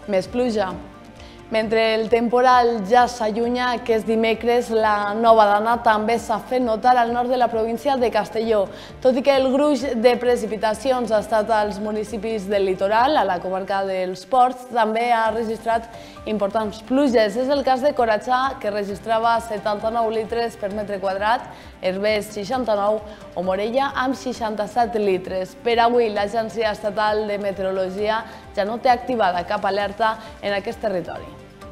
Més pluja. Mentre el temporal ja s'allunya, aquest dimecres la nova dana també s'ha fet notar al nord de la província de Castelló. Tot i que el gruix de precipitacions ha estat als municipis del litoral, a la comarca dels Ports, també ha registrat importants pluges. És el cas de Coratxà, que registrava 79 litres per metre quadrat, Herbers 69 o Morella amb 67 litres. Per avui, l'Agència Estatal de Meteorologia ja no té activada cap alerta en aquest territori.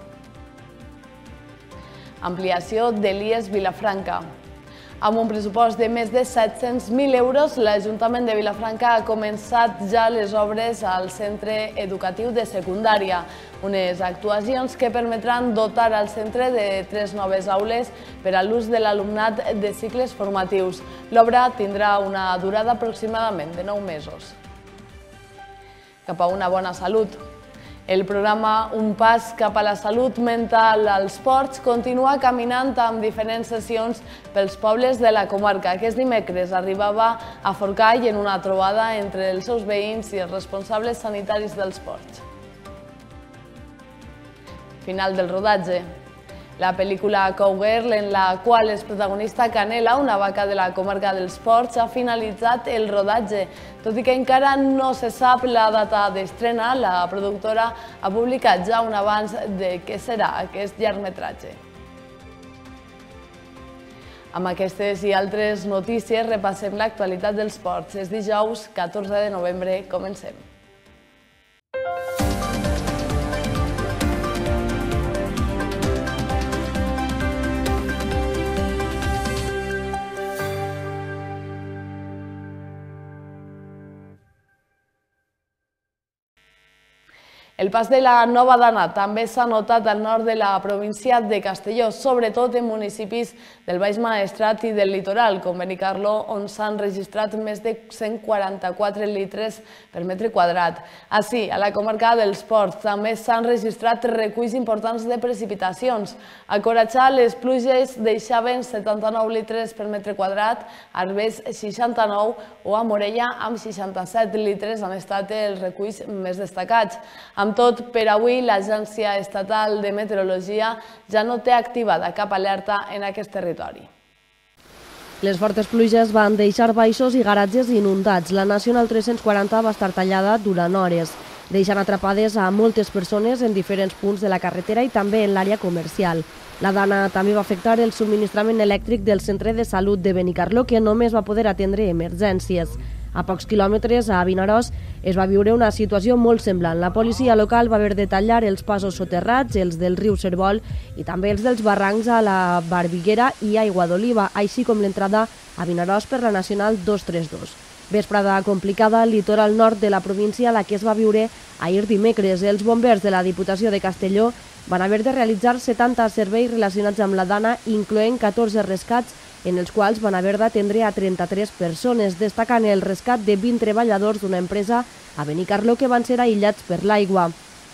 Ampliació de l'IES Vilafranca. Amb un pressupost de més de 700.000 euros, l'Ajuntament de Vilafranca ha començat ja les obres al centre educatiu de secundària, unes actuacions que permetran dotar al centre de 3 noves aules per a l'ús de l'alumnat de cicles formatius. L'obra tindrà una durada aproximadament de 9 mesos. Cap a una bona salut. El programa Un pas cap a la salut mental als Ports continua caminant amb diferents sessions pels pobles de la comarca. Aquest dimecres arribava a Forcall en una trobada entre els seus veïns i els responsables sanitaris dels Ports. Final del rodatge. La pel·lícula Cowgirl, en la qual és protagonista Canela, una vaca de la comarca dels Ports, ha finalitzat el rodatge. Tot i que encara no se sap la data d'estrena, la productora ha publicat ja un avanç de què serà aquest llargmetratge. Amb aquestes i altres notícies repassem l'actualitat dels Ports. És dijous 14 de novembre, comencem. El pas de la nova dana també s'ha notat al nord de la província de Castelló, sobretot en municipis del Baix Maestrat i del litoral, com Benicarló, on s'han registrat més de 144 litres per metre quadrat. Així, a la comarca dels Ports també s'han registrat reculls importants de precipitacions. A Coratxà les pluges deixaven 79 litres per metre quadrat, a Herbers 69 o a Morella amb 67 litres han estat els reculls més destacats. Amb tot, per avui, l'Agència Estatal de Meteorologia ja no té activada cap alerta en aquest territori. Les fortes pluges van deixar baixos i garatges inundats. La Nacional 340 va estar tallada durant hores, deixant atrapades a moltes persones en diferents punts de la carretera i també en l'àrea comercial. La dana també va afectar el subministrament elèctric del centre de salut de Benicarló, que només va poder atendre emergències. A pocs quilòmetres, a Vinaròs, es va viure una situació molt semblant. La policia local va haver de tallar els passos soterrats, els del riu Cervol i també els dels barrancs a la Barbiguera i Aigua d'Oliva, així com l'entrada a Vinaròs per la Nacional 232. Vesprada complicada al litoral nord de la província, la que es va viure ahir dimecres. Els bombers de la Diputació de Castelló van haver de realitzar 70 serveis relacionats amb la dana, incloent 14 rescats, en els quals van haver d'atendre a 33 persones, destacant el rescat de 20 treballadors d'una empresa a Benicarló que van ser aïllats per l'aigua.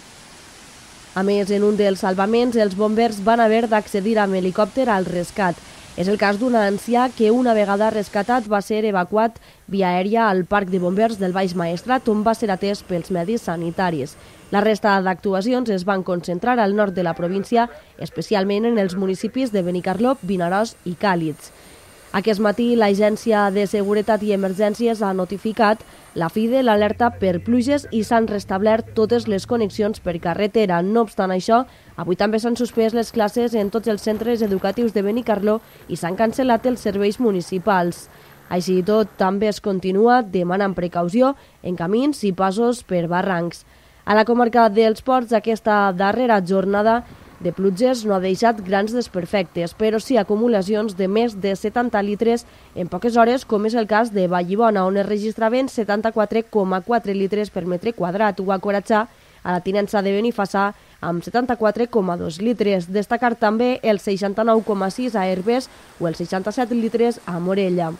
A més, en un dels salvaments, els bombers van haver d'accedir amb helicòpter al rescat. És el cas d'un ancià que, una vegada rescatat, va ser evacuat via aèria al Parc de Bombers del Baix Maestrat, on va ser atès pels medis sanitaris. La resta d'actuacions es van concentrar al nord de la província, especialment en els municipis de Benicarló, Vinaròs i Càlids. Aquest matí, l'Agència de Seguretat i Emergències ha notificat la fi de l'alerta per pluges i s'han restablert totes les connexions per carretera. No obstant això, avui també s'han suspès les classes en tots els centres educatius de Benicarló i s'han cancel·lat els serveis municipals. Així i tot, també es continua demanant precaució en camins i passos per barrancs. A la comarca dels Ports, aquesta darrera jornada de pluges no ha deixat grans desperfectes, però sí acumulacions de més de 70 litres en poques hores, com és el cas de Vallibona, on es registraven 74,4 litres per metre quadrat, o a Coratxà, a la tinença de Benifassà, amb 74,2 litres. Destacar també el 69,6 a Herbers o els 67 litres a Morella.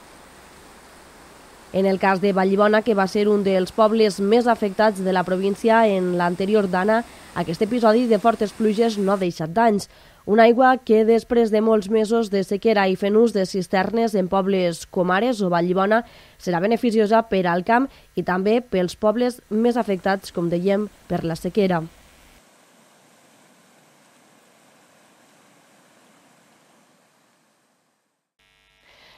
En el cas de Vallibona, que va ser un dels pobles més afectats de la província en l'anterior dana, aquest episodi de fortes pluges no ha deixat danys. Una aigua que, després de molts mesos de sequera i fent ús de cisternes en pobles com Ares o Vallibona, serà beneficiosa per al camp i també pels pobles més afectats, com dèiem, per la sequera.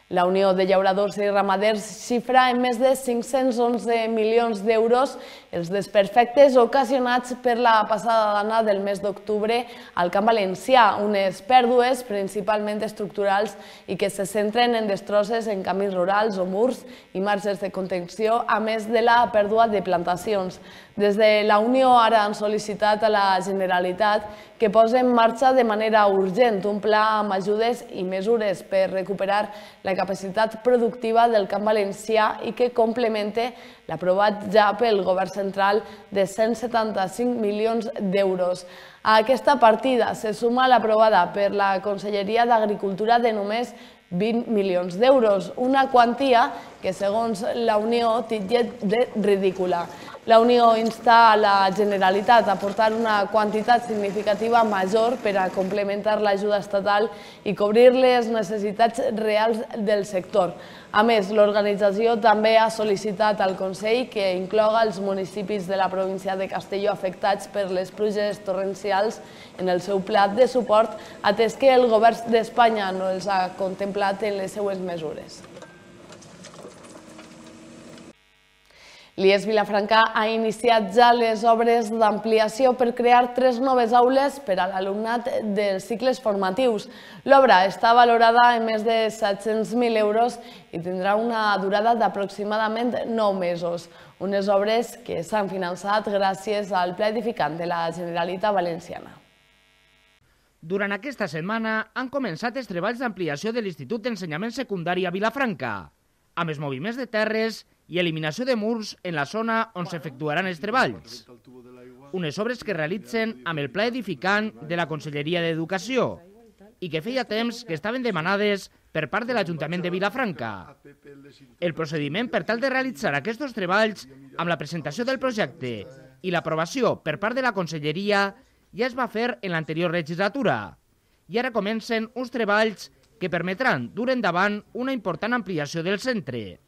La Unió de Llauradors i Ramaders xifra en més de 511 milions d'euros els desperfectes ocasionats per la passada d'ana del mes d'octubre al Camp Valencià, unes pèrdues principalment estructurals i que se centren en destrosses en camins rurals o murs i marges de contenció, a més de la pèrdua de plantacions. Des de la Unió ara han sol·licitat a la Generalitat que posi en marxa de manera urgent un pla amb ajudes i mesures per recuperar la capacitat productiva del Camp Valencià i que complemente l'aprovat ja pel Govern central de 175 milions d'euros. A aquesta partida se suma l'aprovada per la Conselleria d'Agricultura de només 20 milions d'euros, una quantia que, segons la Unió, titlla de ridícula. La Unió insta a la Generalitat a aportar una quantitat significativa major per a complementar l'ajuda estatal i cobrir les necessitats reals del sector. A més, l'organització també ha sol·licitat al Consell que incloga els municipis de la província de Castelló afectats per les pluges torrencials en el seu pla de suport, atès que el Govern d'Espanya no els ha contemplat en les seues mesures. L'IES Vilafranca ha iniciat ja les obres d'ampliació per crear 3 noves aules per a l'alumnat dels cicles formatius. L'obra està valorada en més de 700.000 euros i tindrà una durada d'aproximadament 9 mesos. Unes obres que s'han finançat gràcies al Pla Edificant de la Generalitat Valenciana. Durant aquesta setmana han començat els treballs d'ampliació de l'Institut d'Ensenyament Secundari a Vilafranca, amb els moviments de terres i eliminació de murs en la zona on s'efectuaran els treballs. Unes obres que realitzen amb el Pla Edificant de la Conselleria d'Educació i que feia temps que estaven demanades per part de l'Ajuntament de Vilafranca. El procediment per tal de realitzar aquests treballs amb la presentació del projecte i l'aprovació per part de la Conselleria ja es va fer en l'anterior legislatura i ara comencen uns treballs que permetran dur endavant una important ampliació del centre.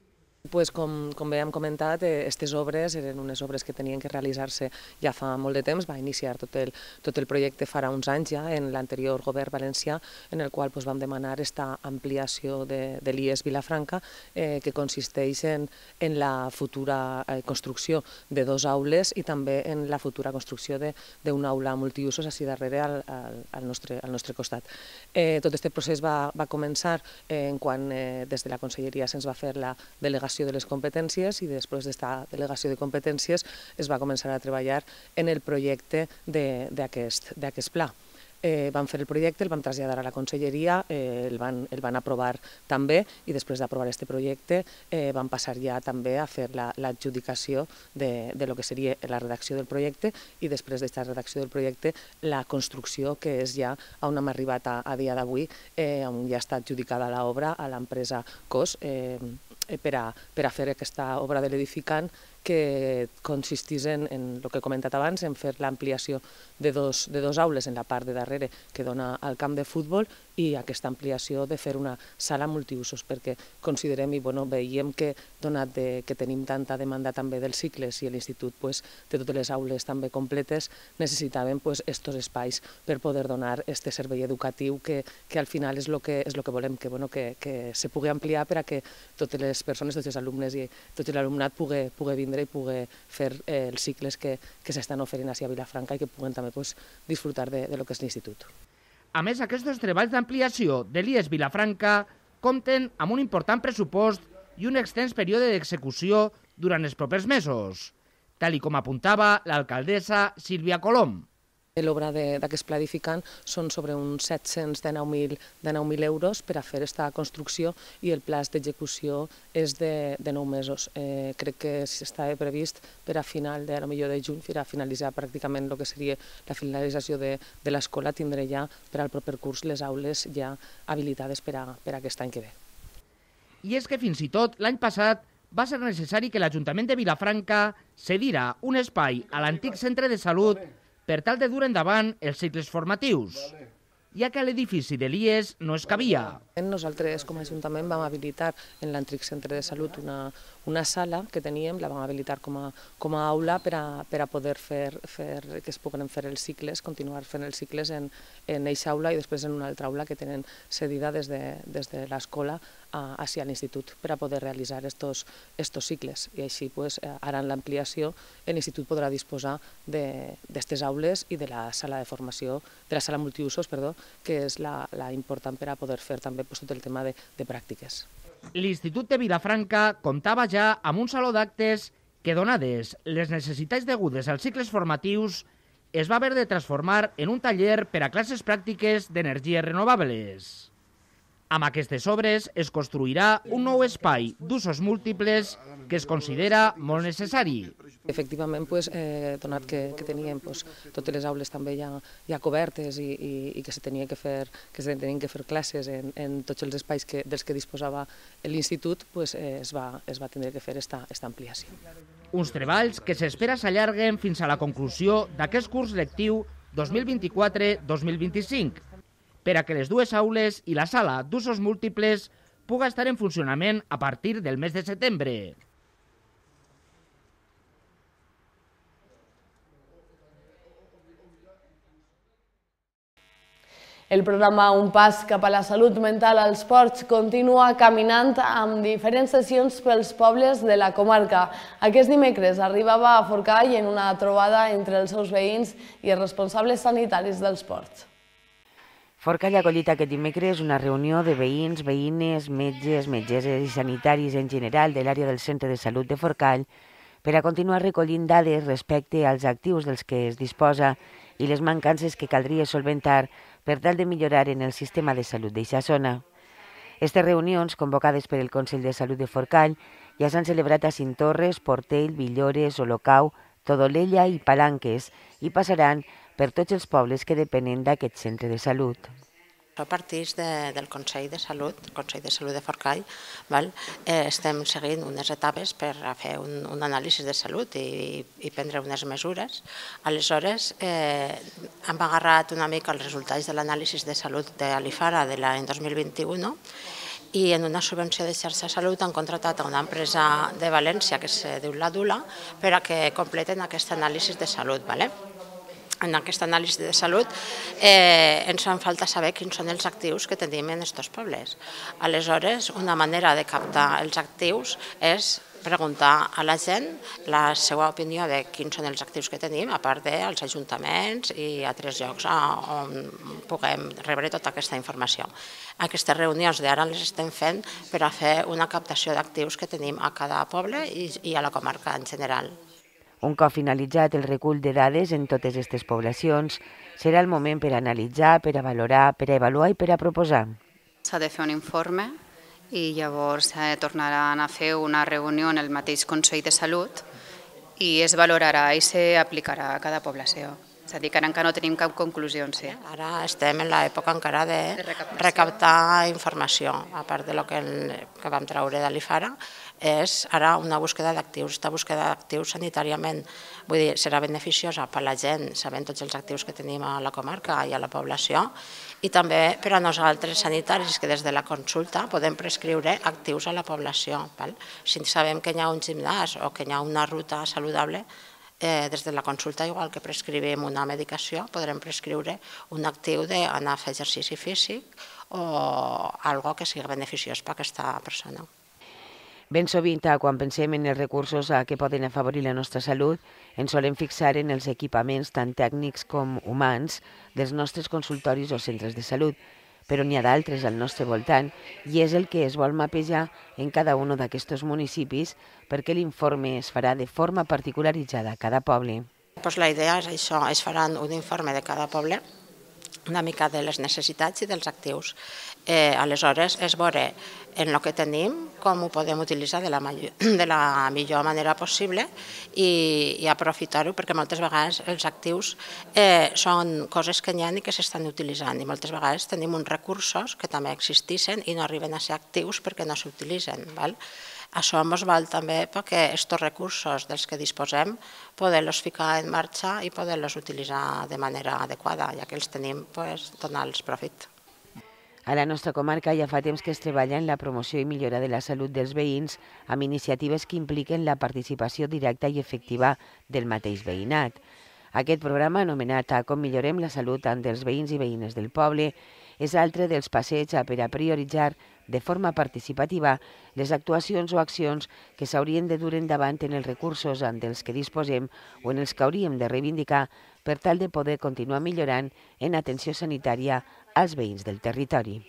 Com bé hem comentat, aquestes obres eren unes obres que tenien que realitzar-se ja fa molt de temps. Va iniciar tot el projecte farà uns anys ja en l'anterior govern valencià, en el qual vam demanar aquesta ampliació de l'IES Vilafranca, que consisteix en la futura construcció de 2 aules i també en la futura construcció d'una aula multiusos així darrere al nostre costat. Tot aquest procés va començar quan des de la Conselleria se'ns va fer la delegació de les competències i després d'esta delegació de competències es va començar a treballar en el projecte d'aquest pla. Vam fer el projecte, el vam traslladar a la Conselleria, el van aprovar també i després d'aprovar aquest projecte vam passar ja també a fer l'adjudicació de lo que seria la redacció del projecte i després d'aquesta redacció del projecte la construcció, que és ja on hem arribat a dia d'avui, on ja està adjudicada l'obra a l'empresa COS per a fer aquesta obra de l'edificant que consistís en el que he comentat abans, en fer l'ampliació de dos aules en la part de darrere que dona al camp de futbol i aquesta ampliació de fer una sala multiusos, perquè considerem i veiem que, donat que tenim tanta demanda també dels cicles i l'institut té totes les aules també completes, necessitàvem aquests espais per poder donar aquest servei educatiu que al final és el que volem, que se pugui ampliar per a que totes les persones, tots els alumnes i tot l'alumnat pugui vindre i pugui fer els cicles que s'estan oferint a Vilafranca i que puguen també disfrutar de lo que és l'institut. A més, aquests treballs d'ampliació de l'IES Vilafranca compten amb un important pressupost i un extens període d'execució durant els propers mesos, tal com apuntava l'alcaldessa Sílvia Colom. L'obra d'aquest pla edificant són sobre uns 719.000 euros per a fer aquesta construcció i el pla d'execució és de 9 mesos. Crec que estava previst per a final de juny, per a finalitzar pràcticament el que seria la finalització de l'escola, tindré ja per al proper curs les aules ja habilitades per a aquest any que ve. I és que fins i tot l'any passat va ser necessari que l'Ajuntament de Vilafranca cedira un espai a l'antic centre de salut per tal de dur endavant els cicles formatius, ja que a l'edifici de l'IES no es cabia. Nosaltres, com a Ajuntament, vam habilitar en l'antic centre de salut una sala que teníem, la vam habilitar com a aula per a poder fer que es puguen fer els cicles, continuar fent els cicles en eixa aula i després en una altra aula que tenen cedida des de l'escola hacia l'institut per a poder realitzar estos cicles. I així, ara en l'ampliació, l'institut podrà disposar d'aquestes aules i de la sala de formació, de la sala multiusos, que és la important per a poder fer també tot el tema de pràctiques. L'Institut de Vilafranca comptava ja amb un saló d'actes que, donades les necessitats degudes als cicles formatius, es va haver de transformar en un taller per a classes pràctiques d'energies renovables. Amb aquestes obres es construirà un nou espai d'usos múltiples que es considera molt necessari. Efectivament, donat que teníem totes les aules també ja cobertes i que se tenien que fer classes en tots els espais dels que disposava l'institut, es va haver de fer aquesta ampliació. Uns treballs que s'espera s'allarguen fins a la conclusió d'aquest curs lectiu 2024-2025, per a que les dues aules i la sala d'usos múltiples puga estar en funcionament a partir del mes de setembre. El programa Un pas cap a la salut mental als ports continua caminant amb diferents sessions pels pobles de la comarca. Aquest dimecres arribava a Forcall en una trobada entre els seus veïns i els responsables sanitaris dels ports. Forcall ha acollit aquest dimecres una reunió de veïns, veïnes, metges, metgesses i sanitaris en general de l'àrea del Centre de Salut de Forcall per a continuar recollint dades respecte als actius dels que es disposa i les mancances que caldria solventar per tal de millorar en el sistema de salut d'eixa zona. Aquestes reunions, convocades per el Consell de Salut de Forcall, ja s'han celebrat a Cintorres, Portell, Villores, Olocau, Todolella i Palanques i passaran per tots els pobles que depenen d'aquest centre de salut. A partir del Consell de Salut de Forcall, estem seguint unes etapes per a fer un anàlisi de salut i prendre unes mesures. Aleshores, hem agarrat una mica els resultats de l'anàlisi de salut de l'IFARA de l'any 2021 i en una subvenció de xarxa de salut han contractat a una empresa de València que es diu La Dula per a que completen aquesta anàlisi de salut. En aquesta anàlisi de salut ens fa falta saber quins són els actius que tenim en aquests pobles. Aleshores, una manera de captar els actius és preguntar a la gent la seva opinió de quins són els actius que tenim, a part dels ajuntaments i altres llocs on puguem rebre tota aquesta informació. Aquestes reunions d'ara les estem fent per a fer una captació d'actius que tenim a cada poble i a la comarca en general. Un cop finalitzat el recull de dades en totes aquestes poblacions, serà el moment per a analitzar, per a valorar, per a avaluar i per a proposar. S'ha de fer un informe i llavors tornaran a fer una reunió en el mateix Consell de Salut i es valorarà i s'aplicarà a cada població. És a dir, que ara encara no tenim cap conclusió. Ara estem en l'època encara de recaptar informació, a part del que vam treure de l'IFARA, és ara una búsqueda d'actius. Aquesta búsqueda d'actius sanitàriament serà beneficiosa per a la gent, sabent tots els actius que tenim a la comarca i a la població, i també per a nosaltres sanitaris, que des de la consulta podem prescriure actius a la població. Si sabem que hi ha un gimnàs o que hi ha una ruta saludable, des de la consulta, igual que prescrivim una medicació, podrem prescriure un actiu d'anar a fer exercici físic o alguna cosa que sigui beneficiós per a aquesta persona. Ben sovint, quan pensem en els recursos que poden afavorir la nostra salut, ens solem fixar en els equipaments tant tècnics com humans dels nostres consultoris o centres de salut, però n'hi ha d'altres al nostre voltant i és el que es vol mapejar en cada un d'aquests municipis perquè l'informe es farà de forma particularitzada a cada poble. La idea és això, es farà un informe de cada poble, una mica de les necessitats i dels actius. Aleshores, és veure en el que tenim, com ho podem utilitzar de la millor manera possible i aprofitar-ho, perquè moltes vegades els actius són coses que n'hi ha i que s'estan utilitzant i moltes vegades tenim uns recursos que també existeixen i no arriben a ser actius perquè no s'utilitzen. Això ens val també perquè aquests recursos dels que disposem poder-los ficar en marxa i poder-los utilitzar de manera adequada, ja que els tenim, donar-los profit. A la nostra comarca ja fa temps que es treballa en la promoció i millora de la salut dels veïns amb iniciatives que impliquen la participació directa i efectiva del mateix veïnat. Aquest programa, anomenat Com millorem la salut dels veïns i veïnes del poble, és altre dels passeigs per a prioritzar de forma participativa les actuacions o accions que s'haurien de dur endavant en els recursos dels que disposem o en els que hauríem de reivindicar per tal de poder continuar millorant en atenció sanitària als veïns del territori.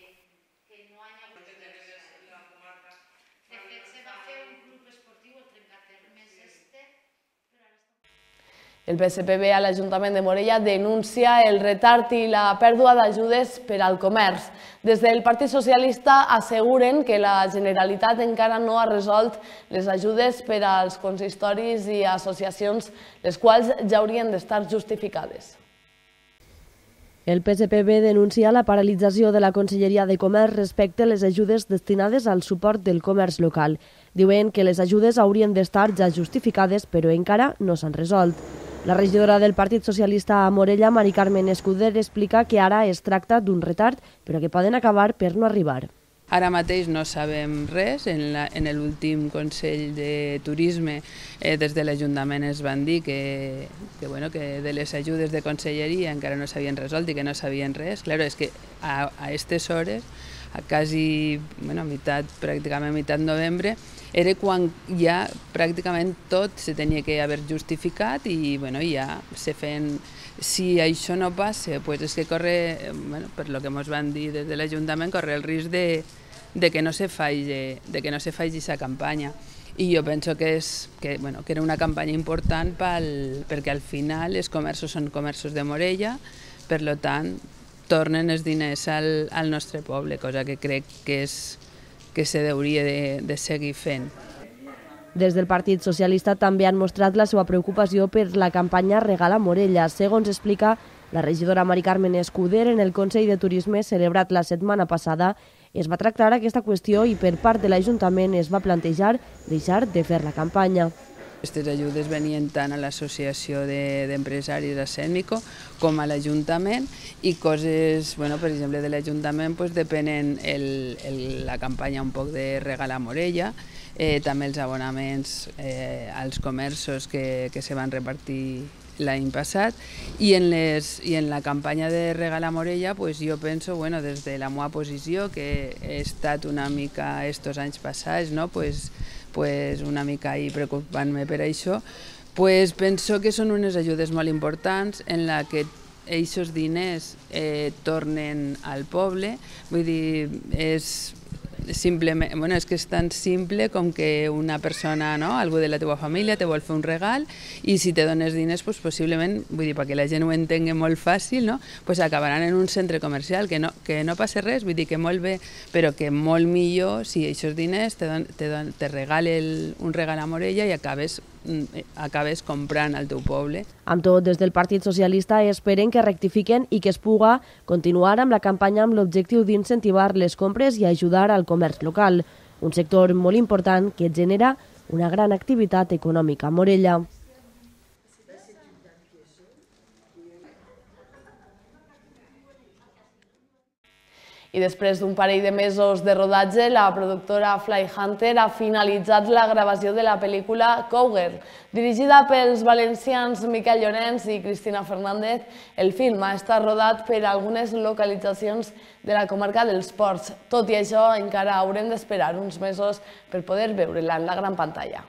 El PSPB a l'Ajuntament de Morella denuncia el retard i la pèrdua d'ajudes per al comerç. Des del Partit Socialista asseguren que la Generalitat encara no ha resolt les ajudes per als consistoris i associacions, les quals ja haurien d'estar justificades. El PSPB denuncia la paralització de la Conselleria de Comerç respecte a les ajudes destinades al suport del comerç local. Diuen que les ajudes haurien d'estar ja justificades, però encara no s'han resolt. La regidora del Partit Socialista a Morella, Mari Carmen Escuder, explica que ara es tracta d'un retard, però que poden acabar per no arribar. Ara mateix no sabem res. En l'últim Consell de Turisme des de l'Ajuntament es van dir que de les ajudes de conselleria encara no s'havien resolt i que no sabien res. Claro, és que a aquestes hores, a quasi, pràcticament meitat novembre, era quan ja pràcticament tot se tenia que haver justificat i ja se feien. Si això no passa, és que corre, per lo que ens van dir des de l'Ajuntament, corre el risc de que no se faci aquesta campanya. I jo penso que era una campanya important perquè al final els comerços són comerços de Morella, per tant tornen els diners al nostre poble, cosa que crec que se hauria de seguir fent. Des del Partit Socialista també han mostrat la seva preocupació per la campanya Regala Morella. Segons explica la regidora Mari Carmen Escuder, en el Consell de Turisme celebrat la setmana passada es va tractar aquesta qüestió i per part de l'Ajuntament es va plantejar deixar de fer la campanya. Aquestes ajudes venien tant a l'Associació d'Empresaris a Sèmico com a l'Ajuntament i coses, per exemple, de l'Ajuntament depenen la campanya un poc de Regala Morella, també els abonaments als comerços que se van repartir l'any passat i en la campanya de Regala Morella jo penso, des de la meva posició, que he estat una mica estos anys passats, una mica preocupant-me per això, penso que són unes ajudes molt importants en la que aquests diners tornen al poble. Vull dir, és que és tan simple com que una persona, algú de la teva família, te vol fer un regal i si te dones diners, possiblement, perquè la gent ho entengui molt fàcil, acabaran en un centre comercial, que no passa res, vull dir que molt bé, però que molt millor si aquests diners te regalen un regal a Morella i acabes comprant al teu poble. Amb tot, des del Partit Socialista esperen que rectifiquen i que es puga continuar amb la campanya amb l'objectiu d'incentivar les compres i ajudar al comerç local, un sector molt important que genera una gran activitat econòmica a Morella. I després d'un parell de mesos de rodatge, la productora Fly Hunter ha finalitzat la gravació de la pel·lícula Cougar. Dirigida pels valencians Miquel Llorens i Cristina Fernández, el film ha estat rodat per algunes localitzacions de la comarca dels Ports. Tot i això, encara haurem d'esperar uns mesos per poder veure-la en la gran pantalla.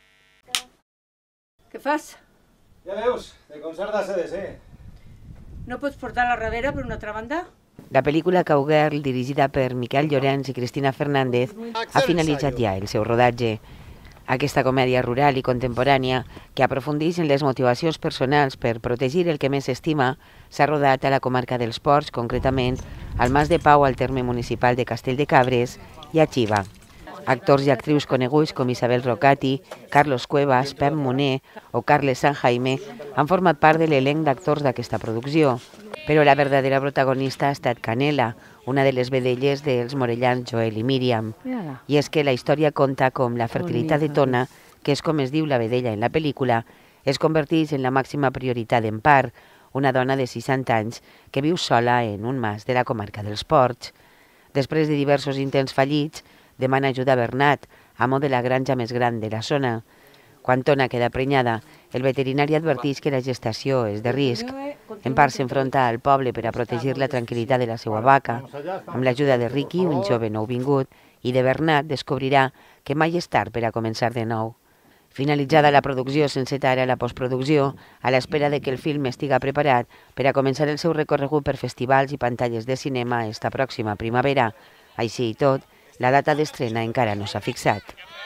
Què fas? Ja veus, de concert d'ACDC. No pots portar la darrere per una altra banda? La pel·lícula Cowgirl, dirigida per Miquel Llorens i Cristina Fernández, ha finalitzat ja el seu rodatge. Aquesta comèdia rural i contemporània, que aprofundeix en les motivacions personals per protegir el que més s'estima, s'ha rodat a la comarca dels Ports, concretament al Mas de Pau, al terme municipal de Castell de Cabres, i a Xiva. Actors i actrius coneguts com Isabel Rocati, Carlos Cuevas, Pep Moner o Carles San Jaime han format part de l'elenc d'actors d'aquesta producció. Però la verdadera protagonista ha estat Canela, una de les vedelles dels morellans Joel i Míriam. I és que la història conta com la fertilitat de Tona, que és com es diu la vedella en la pel·lícula, es converteix en la màxima prioritat en part, una dona de 60 anys que viu sola en un mas de la comarca dels Ports. Després de diversos intents fallits, demana ajuda a Bernat, amo de la granja més gran de la zona. Quan Tona queda prenyada, el veterinari adverteix que la gestació és de risc. En part s'enfronta al poble per a protegir la tranquil·litat de la seva vaca. Amb l'ajuda de Ricky, un jove nouvingut, i de Bernat descobrirà que mai és tard per a començar de nou. Finalitzada la producció, s'enceta ara la postproducció, a l'espera de que el film estiga preparat per a començar el seu recorregut per festivals i pantalles de cinema esta pròxima primavera. Així i tot, la data d'estrena encara no s'ha fixat.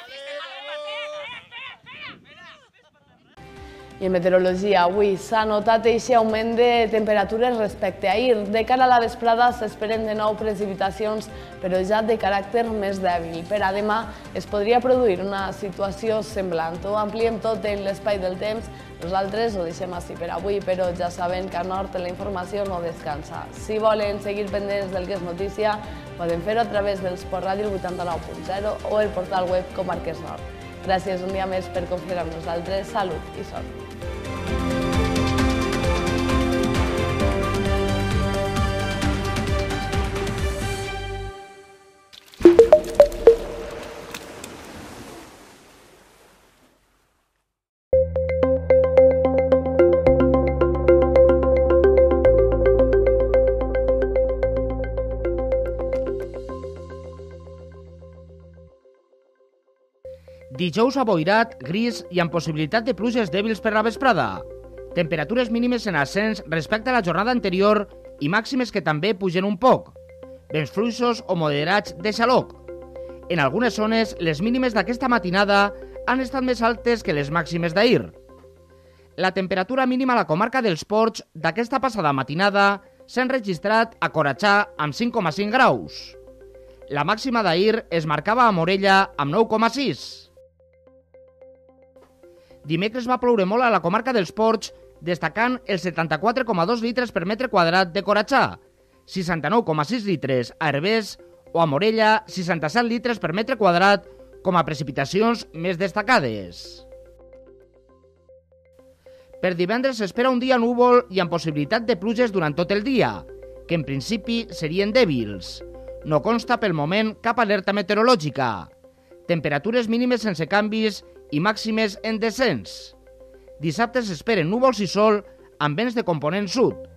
I en meteorologia, avui s'ha notat aquest augment de temperatures respecte a ahir. De cara a la vesprada s'esperen de nou precipitacions, però ja de caràcter més dèbil. Per a demà es podria produir una situació semblant. Ho ampliem tot en l'espai del temps. Nosaltres ho deixem així per avui, però ja saben que a Nord la informació no descansa. Si volen seguir pendents del que és notícia, poden fer-ho a través del Sport Ràdio 89.0 o el portal web Comarques Nord. Gràcies un dia més per confiar en nosaltres. Salut i sort. Dijous aboirat, gris i amb possibilitat de pluges dèbils per la vesprada. Temperatures mínimes en ascens respecte a la jornada anterior i màximes que també pugen un poc. Vents fluixos o moderats de xaloc. En algunes zones, les mínimes d'aquesta matinada han estat més altes que les màximes d'ahir. La temperatura mínima a la comarca dels Ports d'aquesta passada matinada s'ha enregistrat a Coratxà amb 5,5 graus. La màxima d'ahir es marcava a Morella amb 9,6. Dimecres va ploure molt a la comarca dels Ports, destacant els 74,2 litres per metre quadrat de Coratxà, 69,6 litres a Herbers o a Morella 67 litres per metre quadrat com a precipitacions més destacades. Per divendres s'espera un dia núvol i amb possibilitat de pluges durant tot el dia, que en principi serien dèbils. No consta pel moment cap alerta meteorològica. Temperatures mínimes sense canvis i màximes en descens. Dissabte s'esperen núvols i sol amb vents de component sud.